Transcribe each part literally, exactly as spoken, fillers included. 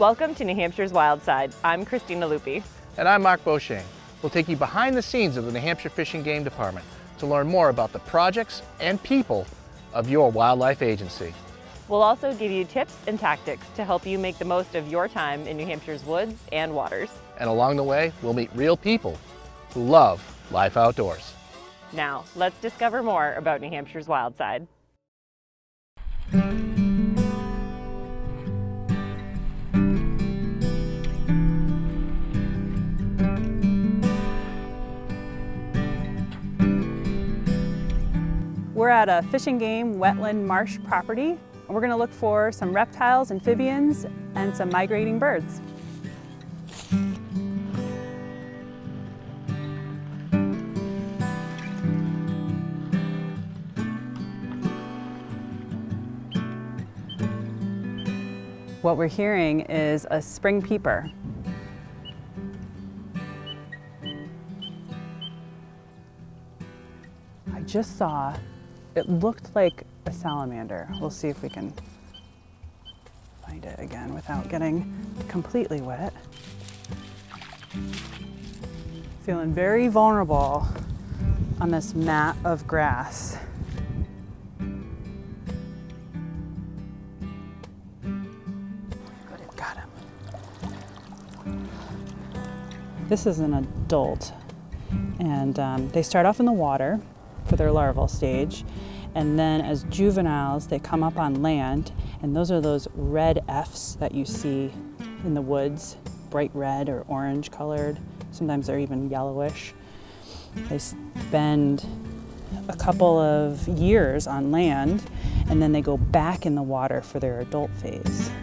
Welcome to New Hampshire's WildSide. I'm Christina Lupi. And I'm Mark Beauchesne. We'll take you behind the scenes of the New Hampshire Fish and Game Department to learn more about the projects and people of your wildlife agency. We'll also give you tips and tactics to help you make the most of your time in New Hampshire's woods and waters. And along the way, we'll meet real people who love life outdoors. Now, let's discover more about New Hampshire's WildSide. We're at a fish and game wetland marsh property, and we're going to look for some reptiles, amphibians, and some migrating birds. What we're hearing is a spring peeper. I just saw, it looked like a salamander. We'll see if we can find it again without getting completely wet. Feeling very vulnerable on this mat of grass. Got him. This is an adult, and um, they start off in the water for their larval stage, and then as juveniles they come up on land, and those are those red F's that you see in the woods, bright red or orange colored. Sometimes they're even yellowish. They spend a couple of years on land, and then they go back in the water for their adult phase.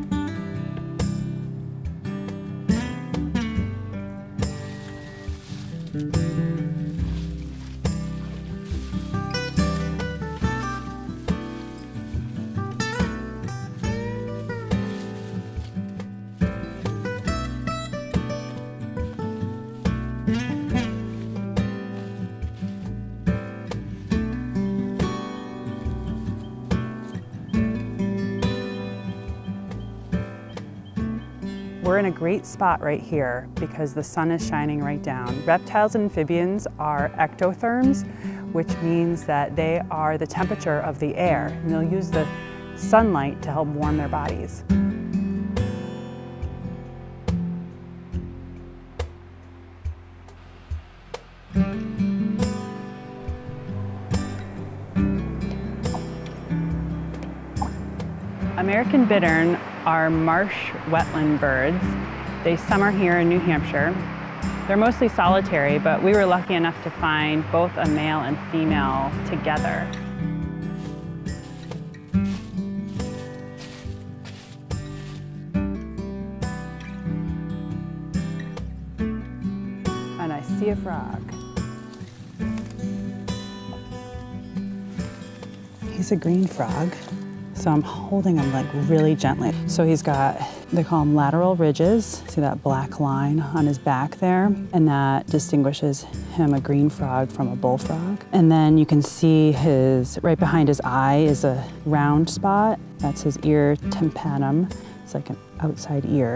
We're in a great spot right here because the sun is shining right down. Reptiles and amphibians are ectotherms, which means that they are the temperature of the air, and they'll use the sunlight to help warm their bodies. American bittern are marsh wetland birds. They summer here in New Hampshire. They're mostly solitary, but we were lucky enough to find both a male and female together. And I see a frog. He's a green frog. So I'm holding him like really gently. So he's got, they call them lateral ridges. See that black line on his back there? And that distinguishes him, a green frog, from a bullfrog. And then you can see his, right behind his eye is a round spot. That's his ear tympanum. It's like an outside ear.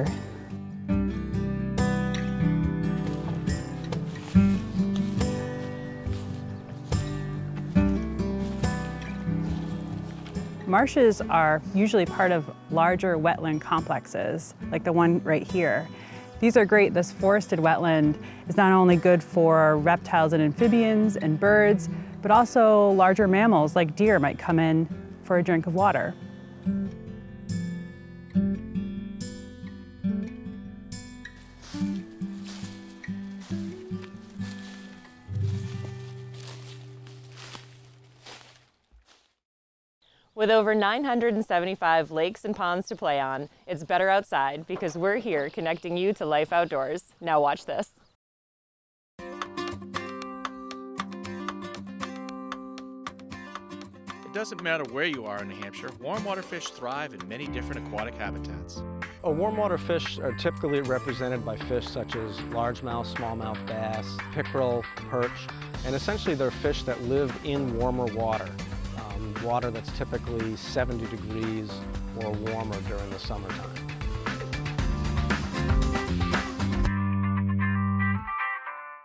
Marshes are usually part of larger wetland complexes, like the one right here. These are great. This forested wetland is not only good for reptiles and amphibians and birds, but also larger mammals like deer might come in for a drink of water. With over nine hundred seventy-five lakes and ponds to play on, it's better outside because we're here connecting you to life outdoors. Now watch this. It doesn't matter where you are in New Hampshire, warm water fish thrive in many different aquatic habitats. Oh, warm water fish are typically represented by fish such as largemouth, smallmouth bass, pickerel, perch, and essentially they're fish that live in warmer water. Water that's typically seventy degrees or warmer during the summertime.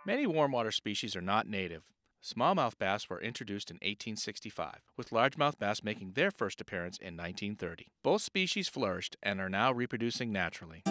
Many warm-water species are not native. Smallmouth bass were introduced in eighteen sixty-five, with largemouth bass making their first appearance in nineteen thirty. Both species flourished and are now reproducing naturally.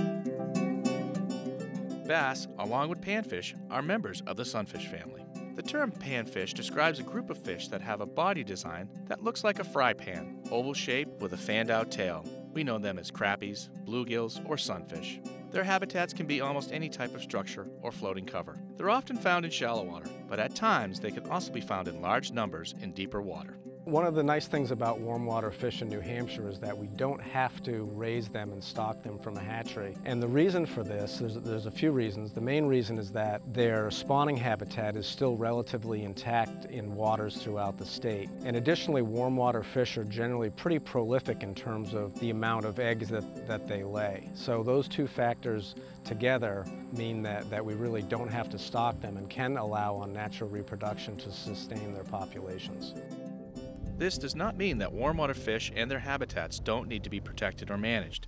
Bass, along with panfish, are members of the sunfish family. The term panfish describes a group of fish that have a body design that looks like a fry pan, oval shaped with a fanned-out tail. We know them as crappies, bluegills, or sunfish. Their habitats can be almost any type of structure or floating cover. They're often found in shallow water, but at times they can also be found in large numbers in deeper water. One of the nice things about warm water fish in New Hampshire is that we don't have to raise them and stock them from a hatchery. And the reason for this, there's, there's a few reasons. The main reason is that their spawning habitat is still relatively intact in waters throughout the state. And additionally, warm water fish are generally pretty prolific in terms of the amount of eggs that, that they lay. So those two factors together mean that, that we really don't have to stock them and can allow on natural reproduction to sustain their populations. This does not mean that warm-water fish and their habitats don't need to be protected or managed.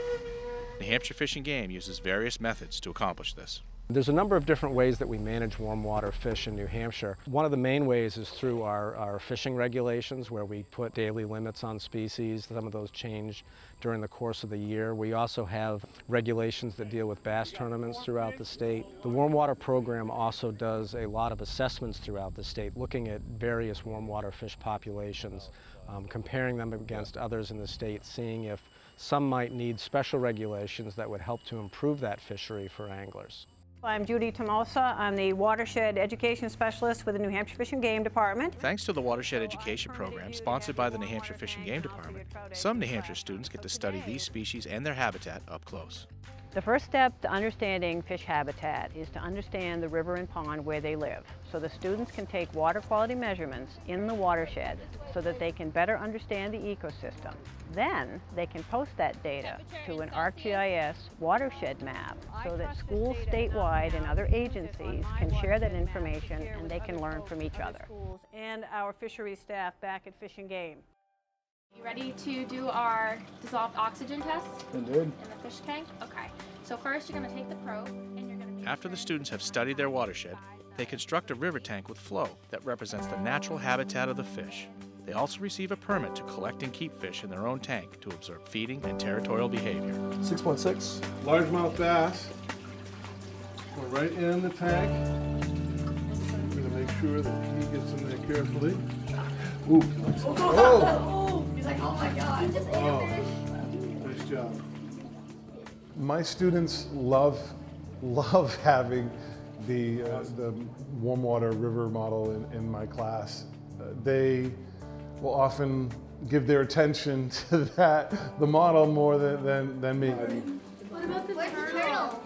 New Hampshire Fish and Game uses various methods to accomplish this. There's a number of different ways that we manage warm water fish in New Hampshire. One of the main ways is through our, our fishing regulations, where we put daily limits on species. Some of those change during the course of the year. We also have regulations that deal with bass tournaments throughout the state. The warm water program also does a lot of assessments throughout the state, looking at various warm water fish populations, um, comparing them against others in the state, seeing if some might need special regulations that would help to improve that fishery for anglers. I'm Judy Tomosa. I'm the Watershed Education Specialist with the New Hampshire Fish and Game Department. Thanks to the Watershed Education Program sponsored by the New Hampshire Fish and Game Department, some New Hampshire students get to study these species and their habitat up close. The first step to understanding fish habitat is to understand the river and pond where they live, so the students can take water quality measurements in the watershed so that they can better understand the ecosystem. Then they can post that data to an ArcGIS watershed map so that schools statewide and other agencies can share that information and they can learn from each other. And our fisheries staff back at Fish and Game. You ready to do our dissolved oxygen test? I did. In the fish tank? Okay. So first you're going to take the probe and you're going to... After the students have studied their watershed, they construct a river tank with flow that represents the natural habitat of the fish. They also receive a permit to collect and keep fish in their own tank to observe feeding and territorial behavior. six point six. Largemouth bass. Go right in the tank. I'm going to make sure that he gets in there carefully. Ooh. Oh! He's like, oh my God, just ate Oh. a fish. Nice job. My students love, love having the, uh, the warm water river model in, in my class. Uh, they will often give their attention to that, the model, more than, than, than me. What about the turtle?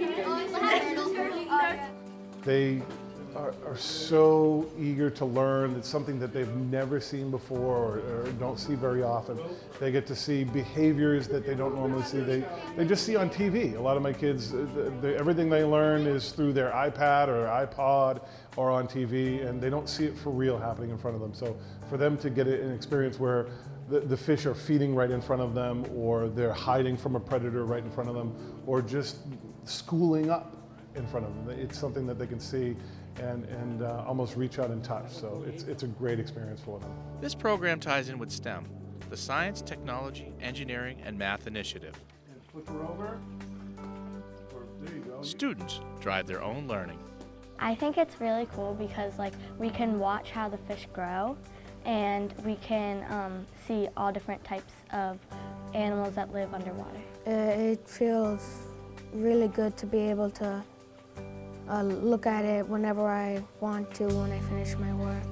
They are, are so eager to learn. It's something that they've never seen before or, or don't see very often. They get to see behaviors that they don't normally see. They, they just see on T V. A lot of my kids, the, the, everything they learn is through their iPad or iPod or on T V, and they don't see it for real happening in front of them. So for them to get an experience where the, the fish are feeding right in front of them, or they're hiding from a predator right in front of them, or just schooling up in front of them, it's something that they can see and, and uh, almost reach out and touch. So it's, it's a great experience for them. This program ties in with STEM, the Science, Technology, Engineering, and Math Initiative. And flip her over. Or, there you go. Students drive their own learning. I think it's really cool because like we can watch how the fish grow, and we can um, see all different types of animals that live underwater. Uh, it feels really good to be able to uh, look at it whenever I want to when I finish my work.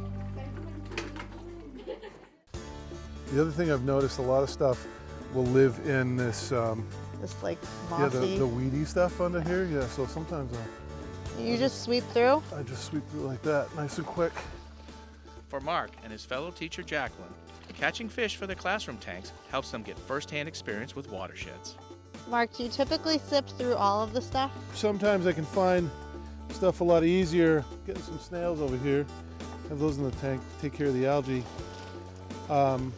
The other thing I've noticed, a lot of stuff will live in this, um, This like yeah, mossy. the, the weedy stuff under here. Yeah, so sometimes I'll, you just sweep through? I just sweep through like that, nice and quick. For Mark and his fellow teacher Jacqueline, catching fish for their classroom tanks helps them get first-hand experience with watersheds. Mark, do you typically sift through all of the stuff? Sometimes I can find stuff a lot easier. Getting some snails over here. Have those in the tank, take care of the algae. Um,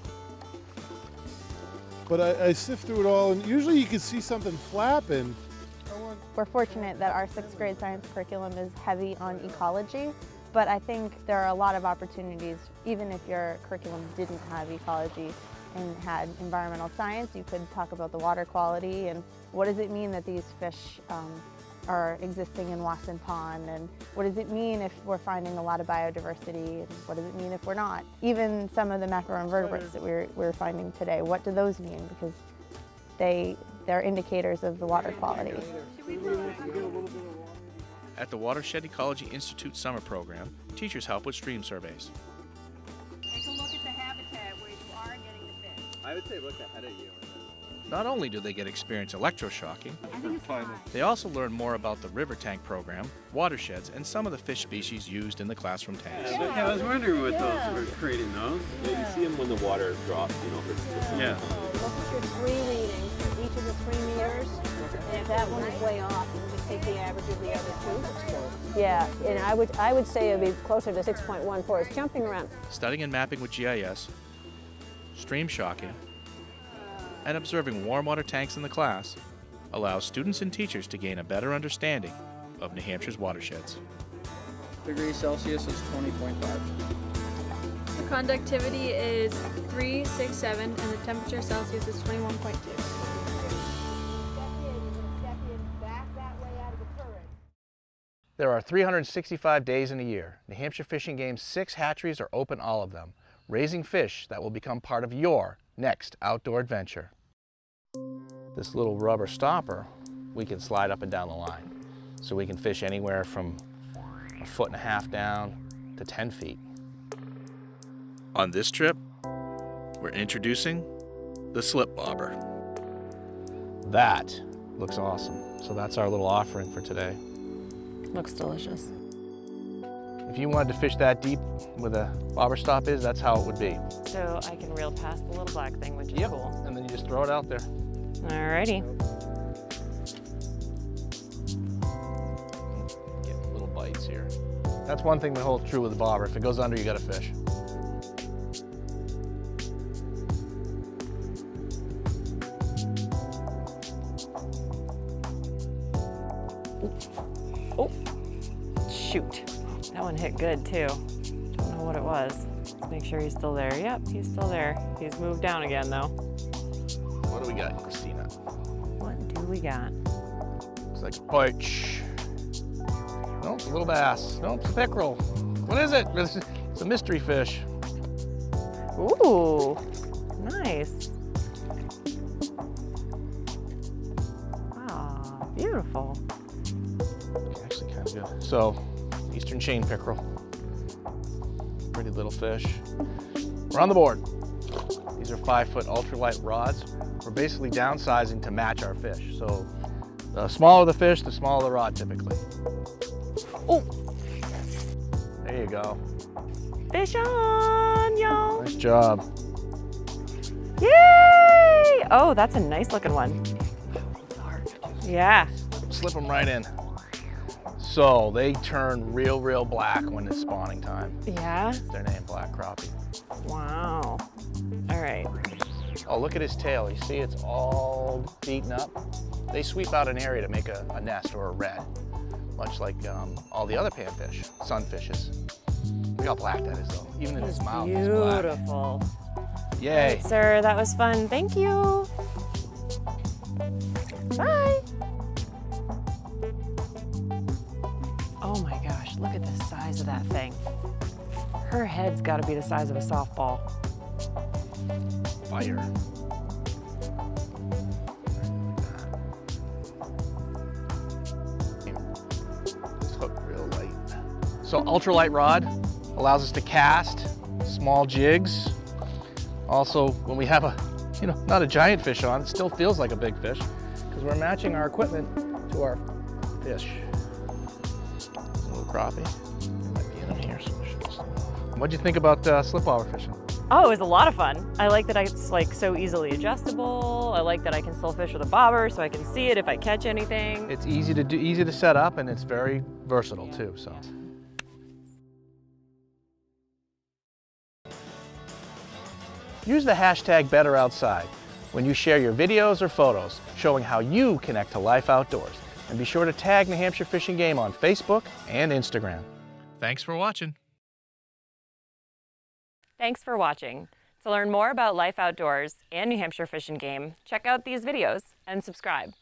but I, I sift through it all, and usually you can see something flapping. I want, we're fortunate that our sixth grade science curriculum is heavy on ecology, but I think there are a lot of opportunities, even if your curriculum didn't have ecology and had environmental science, you could talk about the water quality and what does it mean that these fish um, are existing in Wasson Pond, and what does it mean if we're finding a lot of biodiversity, and what does it mean if we're not? Even some of the macroinvertebrates that we're, we're finding today, what do those mean? Because they, they're indicators of the water quality. At the Watershed Ecology Institute summer program, teachers help with stream surveys. Take a look at the habitat where you are getting the fish. I would say look ahead of you. Not only do they get experience electroshocking, I think it's fine. they also learn more about the river tank program, watersheds, and some of the fish species used in the classroom tanks. Yeah, yeah I was wondering what yeah. those were creating those. Yeah, you see them when the water drops, you know, for, for yeah. Look at your three readings for each of the three meters, and if that one is way off, you can just take the average of the other two. Yeah, and I would, I would say it would be closer to six point one four. It's jumping around. Studying and mapping with G I S, stream shocking, and observing warm water tanks in the class allows students and teachers to gain a better understanding of New Hampshire's watersheds. Degrees Celsius is twenty point five. The conductivity is three six seven and the temperature Celsius is twenty-one point two. There are three hundred sixty-five days in a year. New Hampshire Fishing Game's six hatcheries are open all of them, raising fish that will become part of your next outdoor adventure. This little rubber stopper, we can slide up and down the line. So we can fish anywhere from a foot and a half down to ten feet. On this trip, we're introducing the slip bobber. That looks awesome. So that's our little offering for today. Looks delicious. If you wanted to fish that deep where the bobber stop is, that's how it would be. So I can reel past the little black thing, which is yep. cool. And then you just throw it out there. Alrighty. Get little bites here. That's one thing that holds true with the bobber. If it goes under, you got to fish. Oh, shoot. That one hit good too. Don't know what it was. Let's make sure he's still there. Yep, he's still there. He's moved down again though. What do we got, Christina? What do we got? Looks like a perch. Nope, it's a little bass. Nope, it's a pickerel. What is it? It's a mystery fish. Ooh, nice. Ah, beautiful. Actually kind of good. So, eastern chain pickerel. Pretty little fish. We're on the board. These are five foot ultralight rods. We're basically downsizing to match our fish. So the smaller the fish, the smaller the rod typically. Oh, there you go. Fish on, y'all. Nice job. Yay! Oh, that's a nice looking one. Yeah. Slip them right in. So they turn real, real black when it's spawning time. Yeah? That's their name, black crappie. Wow. All right. Oh, look at his tail. You see it's all beaten up? They sweep out an area to make a, a nest or a red, much like um, all the other panfish, sunfishes. Look how black that is though. Even in his mouth, it's black. Beautiful. Yay. Right, sir, that was fun. Thank you. Bye. Oh my gosh, look at the size of that thing. Her head's got to be the size of a softball. Fire. This hook real light. So ultralight rod allows us to cast small jigs. Also, when we have a, you know, not a giant fish on, it still feels like a big fish because we're matching our equipment to our fish. A little crappie. It might be in here. So what'd you think about uh, slip bobber fishing? Oh, it was a lot of fun. I like that it's like so easily adjustable. I like that I can still fish with a bobber so I can see it if I catch anything. It's easy to do, easy to set up, and it's very versatile too. So. Use the hashtag BetterOutside when you share your videos or photos showing how you connect to life outdoors. And be sure to tag New Hampshire Fish and Game on Facebook and Instagram. Thanks for watching. Thanks for watching. To learn more about life outdoors and New Hampshire Fish and Game, check out these videos and subscribe.